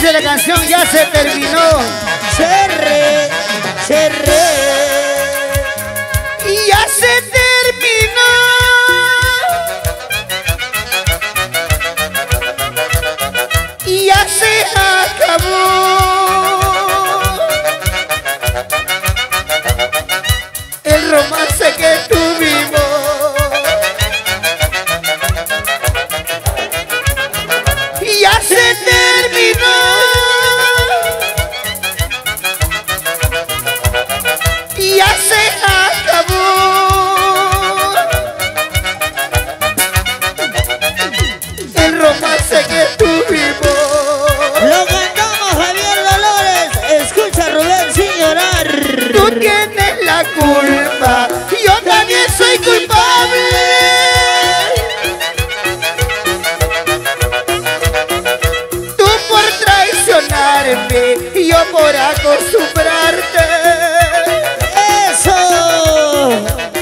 Dice la canción, ya se terminó. Cerré, cerré. Y ya se terminó. Y ya se acabó el romance que tuvimos. Y ya se terminó. Y ya se acabó el romance que tuvimos. Lo cantamos, Javier Dolores. Escucha, Rubén, sin llorar. Tú tienes la culpa, yo también soy culpable. Tú por traicionarme y yo por acostumbrarte. Eso.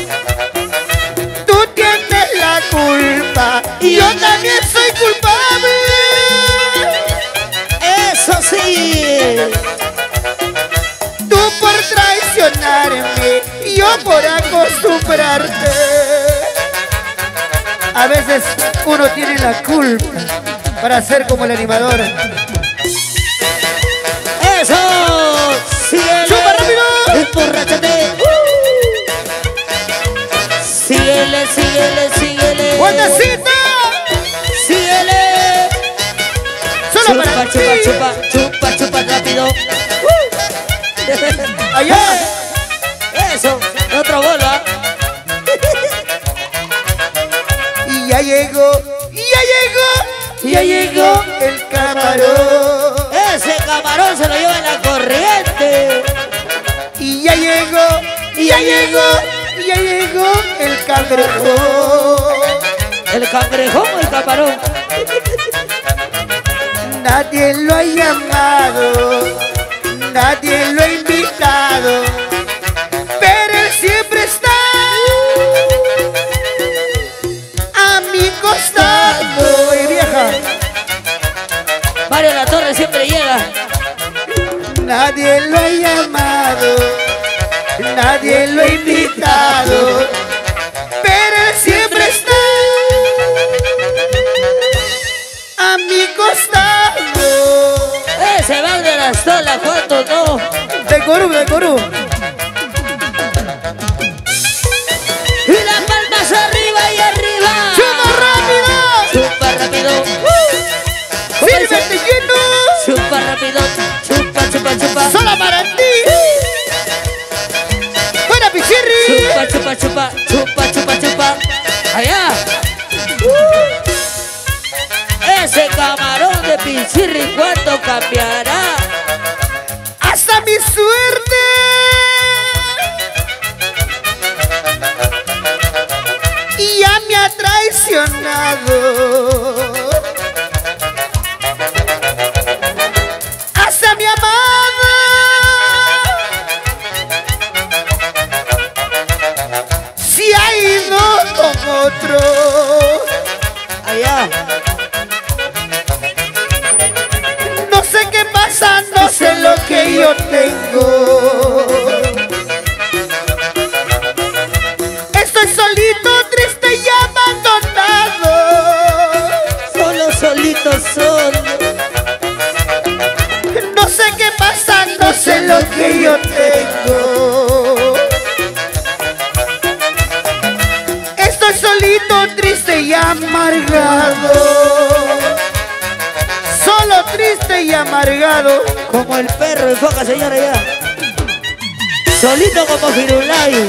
Tú tienes la culpa y yo también soy culpable. Eso sí. Tú por traicionarme y yo por acostumbrarte. A veces uno tiene la culpa para ser como el animador. Eso. Síguele. ¡Chupa rápido! Emborráchate. Síguele, síguele, síguele. ¡Buenecita! Síguele. Solo Chupa, para chupa, ti. chupa, chupa, chupa rápido. Allá. Eso, otro gol, ¿ah? Y ya llegó, ya llegó el camarón. Ese camarón se lo lleva en la corriente. Y ya llegó, ya llegó el cangrejo. El cangrejón o el camarón. Nadie lo ha llamado, nadie lo ha invitado, pero él siempre está a mi costado. ¡Ey, vieja! Mario La Torre siempre llega. Nadie lo ha llamado, nadie lo ha invitado, pero él siempre está a mi costado. Ese va de las tolas, ¿cuánto no? De Corú, de Corú. Y las palmas arriba y arriba. ¡Chupa rápido! Chupa rápido. ¡Sírvete lleno! Chupa rápido. Chupa, chupa, chupa. ¡Solo para ti! ¡Buena pichirri! Chupa, chupa, chupa. Chupa, chupa, chupa. Allá. Ese camarón de Pichirri, ¿cuánto cambiará? ¡Hasta mi suerte! Y ya me ha traicionado. ¡Hasta mi amada! Si ha ido con otro. Allá. No sé qué pasa, no sé lo que yo tengo. Estoy solito, triste y abandonado. Solo, solito, solo. No sé qué pasa, no sé lo que yo tengo. Estoy solito, triste y amargado. Solo, triste y amargado. Como el perro de foca, señora, ya. Solito como Firulay.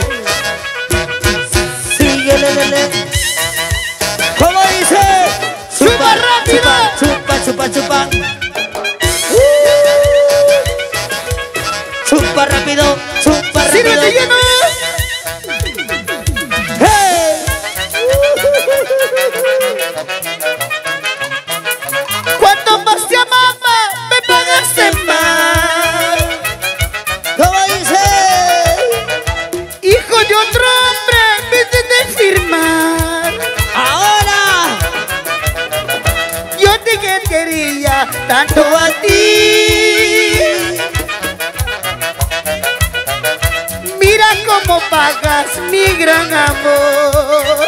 Síguele, lele. ¿Cómo dice? ¡Chupa rápido! Chupa, chupa, chupa. Chupa rápido, chupa rápido. ¡Sírvete lleno! ¡Hey! ¿Cuánto más te amaba? Me pagaste mal. ¿Cómo dice? Hijo de otro hombre, me de firmar. Ahora. Yo te que te quería tanto a ti. Mira cómo pagas mi gran amor.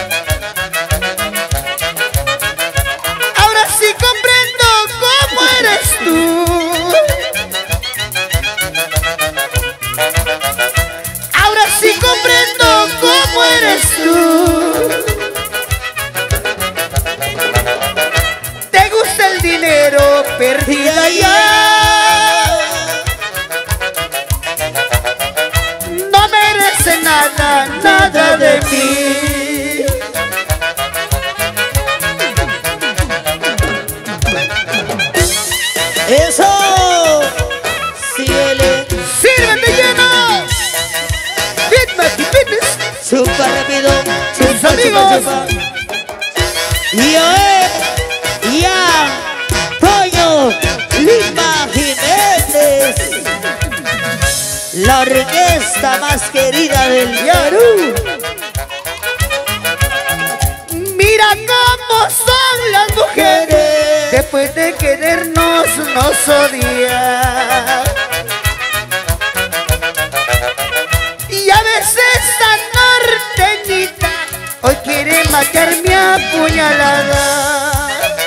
Ahora sí comprendo cómo eres tú. Ahora sí comprendo cómo eres tú. Te gusta el dinero, perdida ya. No merece nada, nada de mí. ¡Eso! ¡Síguele! ¡Sírvete lleno! ¡Fitness! ¡Chupa rápido! ¡Sus amigos! ¡Ya! ¡Toño! ¡Lima Jiménez! La orquesta más querida del Perú. Mira cómo son las mujeres. Después de querernos nos odian. Y a veces esta norteñita hoy quiere matarme a puñalada.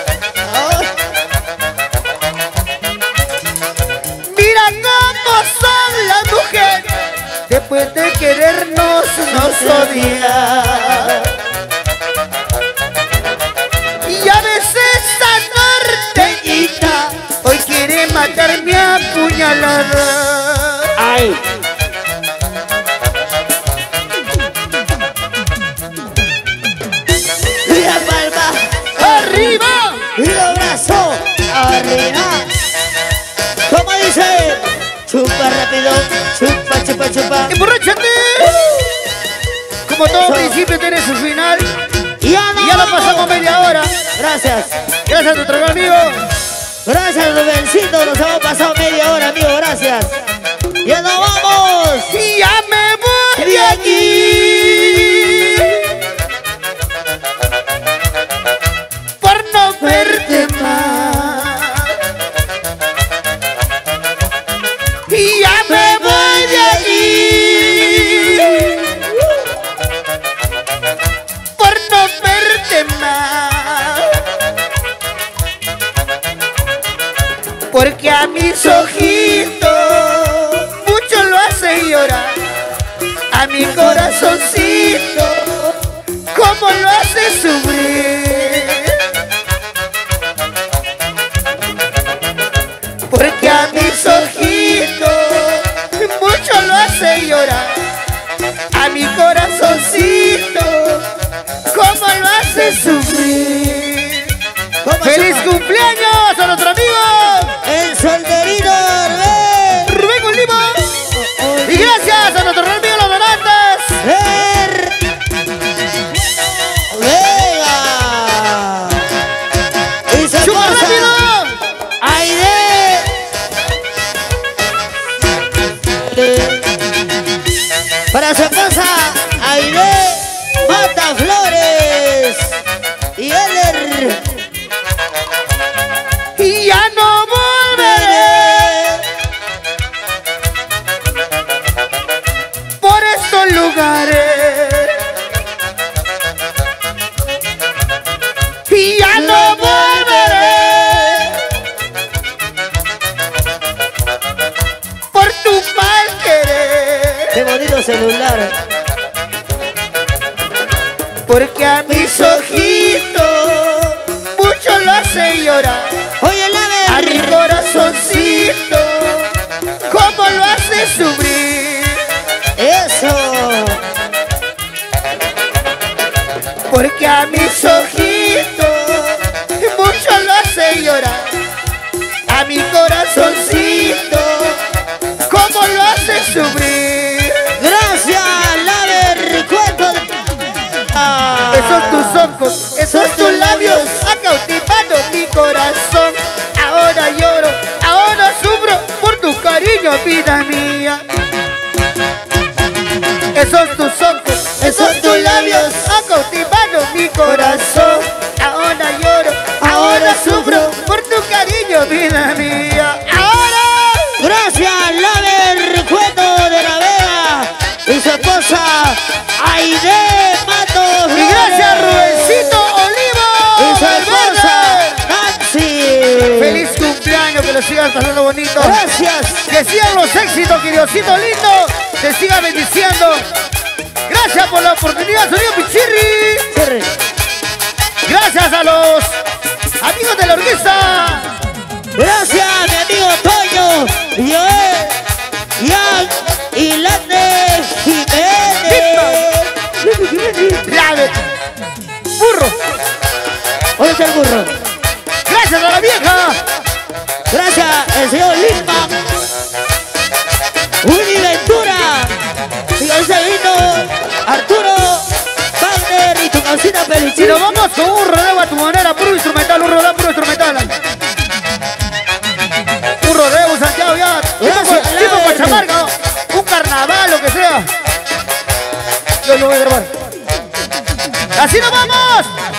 Mira cómo son las mujeres. Después de querernos nos odian. Y a veces esta norteñita hoy quiere matarme a puñalada. ¡Ay! ¡Mira palma! ¡Arriba! ¡Mira brazo! ¡Arriba! ¿Cómo dice? Chupa rápido, chupa, chupa, chupa. ¡Emborráchate! Como todo principio tiene su final. Ya no. Y ya lo pasamos media hora. Gracias. Gracias a nuestro amigo. Gracias, Rubencito. Nos hemos pasado media hora, amigo. Gracias. ¡Ya nos vamos! Y ya me voy de aquí. Por no verte más. Y ya me voy de aquí. Por no verte más. Porque a mis ojitos mucho lo hace llorar. A mi corazoncito como lo hace sufrir. Porque a mis ojitos mucho lo hace llorar. A mi corazoncito como lo hace sufrir. ¡Feliz cumpleaños a nuestro amigo! El solterito Rubén Olimo. Y gracias a nuestro amigo Los Donantes. Vega. Y su ¡Chupa esposa, rápido! Aide. Para su esposa, Aide Mata Flores. Y Eller. Y ya no volveré por estos lugares. Y ya no volveré por tu mal querer. Qué bonito celular. Porque a mis ojitos mucho lo hace llorar. Oye, A mi corazoncito como lo hace sufrir. Eso. Porque a mis ojitos mucho lo hace llorar. A mi corazoncito como lo hace sufrir. Gracias, Laver. Cuento de... Esos tus ojos, esos tus labios han cautivado mi corazón. Ahora lloro, ahora sufro por tu cariño, vida mía. Esos tus ojos, esos tus labios han cautivado mi corazón. Ahora lloro, ahora sufro lo sigan pasando bonito. Gracias. Que sigan los éxitos, que Diosito lindo te siga bendiciendo. Gracias por la oportunidad, sonido Pichirri. Gracias a los amigos de la orquesta. Gracias, mi amigo Toño, Joel, Ian y Lande Jiménez. Lave. Burro. ¿Dónde está el burro? Gracias a la vieja. Gracias, el señor Lima. Willy Ventura. Y ese vino Arturo Wagner y tu cocina Y Pelichín. nos vamos con un rodeo a tu manera, puro instrumental, un rodeo puro instrumental. Un rodeo, Santiago, ya. Tipo Cachamarca, un carnaval, lo que sea. Yo lo voy a grabar. ¡Así nos vamos!